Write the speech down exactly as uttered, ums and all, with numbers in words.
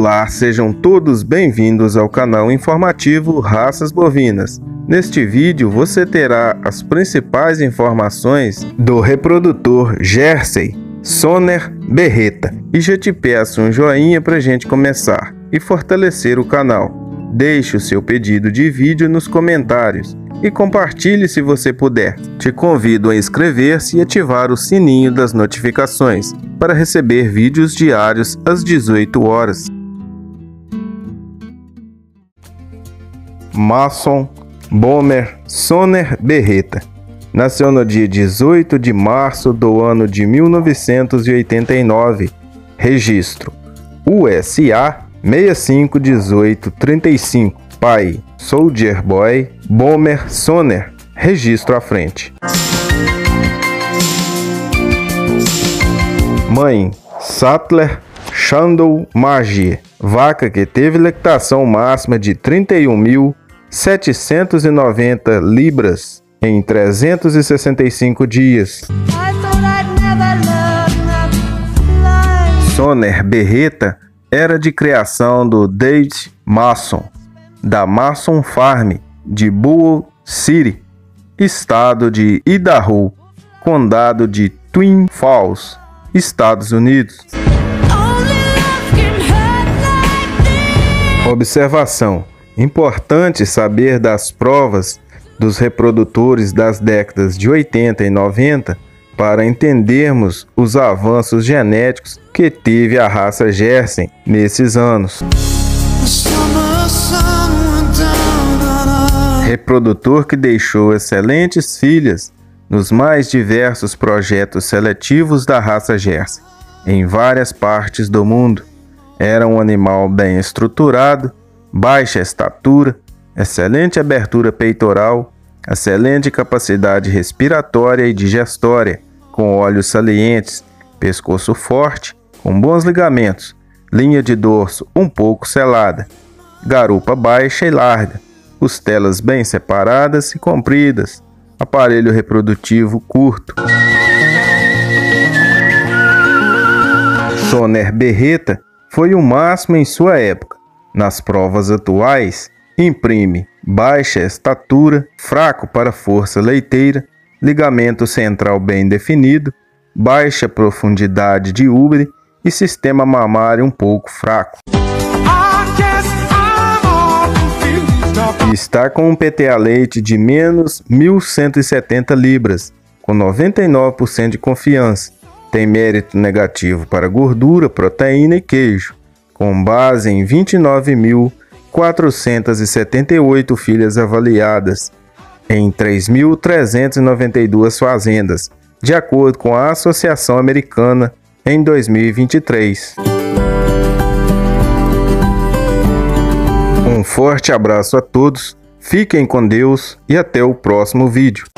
Olá, sejam todos bem-vindos ao canal informativo Raças Bovinas. Neste vídeo você terá as principais informações do reprodutor Jersey Sonner Berreta. E já te peço um joinha para a gente começar e fortalecer o canal. Deixe o seu pedido de vídeo nos comentários e compartilhe se você puder. Te convido a inscrever-se e ativar o sininho das notificações para receber vídeos diários às dezoito horas. Mason Bomer Sonner Berreta nasceu no dia dezoito de março do ano de mil novecentos e oitenta e nove. Registro U S A seis cinco um oito três cinco. Pai Soldier Boy Bomer Sonner. Registro à frente. Mãe Sattler Shandou Margie. Vaca que teve lactação máxima de trinta e um mil setecentos e noventa libras em trezentos e sessenta e cinco dias. Sonner Berreta era de criação do Dave Mason, da Mason Farm de Bull City, estado de Idaho, condado de Twin Falls, Estados Unidos. Observação: importante saber das provas dos reprodutores das décadas de oitenta e noventa para entendermos os avanços genéticos que teve a raça Jersey nesses anos. Reprodutor que deixou excelentes filhas nos mais diversos projetos seletivos da raça Jersey, em várias partes do mundo. Era um animal bem estruturado, baixa estatura, excelente abertura peitoral, excelente capacidade respiratória e digestória, com olhos salientes, pescoço forte, com bons ligamentos, linha de dorso um pouco selada, garupa baixa e larga, costelas bem separadas e compridas, aparelho reprodutivo curto. Sonner Berreta foi o máximo em sua época. Nas provas atuais, imprime baixa estatura, fraco para força leiteira, ligamento central bem definido, baixa profundidade de úbere e sistema mamário um pouco fraco. Está com um P T A leite de menos mil cento e setenta libras, com noventa e nove por cento de confiança. Tem mérito negativo para gordura, proteína e queijo, com base em vinte e nove mil quatrocentas e setenta e oito filhas avaliadas em três mil trezentas e noventa e duas fazendas, de acordo com a Associação Americana em dois mil e vinte e três. Um forte abraço a todos, fiquem com Deus e até o próximo vídeo.